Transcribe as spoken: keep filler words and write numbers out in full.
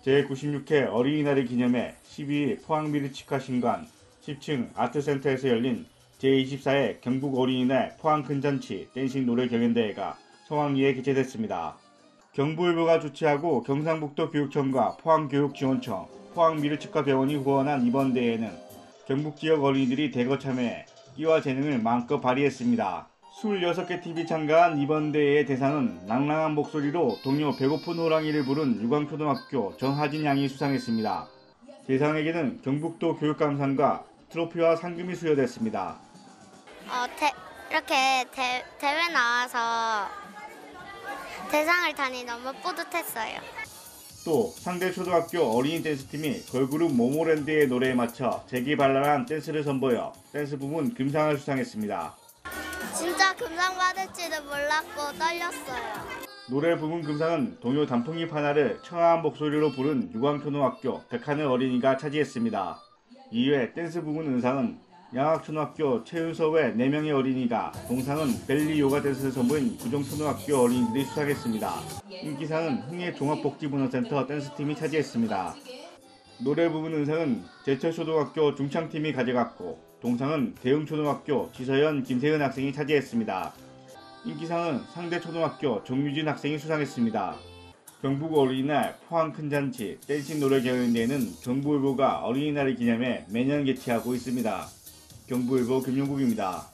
제구십육 회 어린이날을 기념해 십이 일 포항 미르치카 신관 십 층 아트센터에서 열린 제이십사 회 경북 어린이날 포항 큰잔치 댄싱 노래 경연대회가 성황리에 개최됐습니다. 경부일보가 주최하고 경상북도 교육청과 포항교육지원청, 포항미르치카 병원이 후원한 이번 대회는 경북 지역 어린이들이 대거 참여해 끼와 재능을 마음껏 발휘했습니다. 이십육 개 팀이 참가한 이번 대회의 대상은 낭랑한 목소리로 동요 배고픈 호랑이를 부른 유광초등학교 전하진 양이 수상했습니다. 대상에게는 경북도 교육감상과 트로피와 상금이 수여됐습니다. 어, 대, 이렇게 대, 대회 나와서 대상을 타니 너무 뿌듯했어요. 또 상대 초등학교 어린이 댄스팀이 걸그룹 모모랜드의 노래에 맞춰 재기발랄한 댄스를 선보여 댄스 부문 금상을 수상했습니다. 진짜 금상 받을지도 몰랐고 떨렸어요. 노래 부문 금상은 동요 단풍잎 하나를 청아한 목소리로 부른 유광초등학교 백하늘 어린이가 차지했습니다. 이외 댄스 부문 은상은 양학초등학교 최윤서 외 네 명의 어린이가, 동상은 벨리 요가 댄스를 선보인 구정초등학교 어린이들이 수상했습니다. 인기상은 흥해 종합복지문화센터 댄스팀이 차지했습니다. 노래 부문 은상은 제철초등학교 중창팀이 가져갔고, 동상은 대흥초등학교 지서연 김세은 학생이 차지했습니다. 인기상은 상대초등학교 정유진 학생이 수상했습니다. 경북 어린이날 포항 큰잔치 댄싱 노래 경연대회는 경부일보가 어린이날을 기념해 매년 개최하고 있습니다. 경부일보 김용국입니다.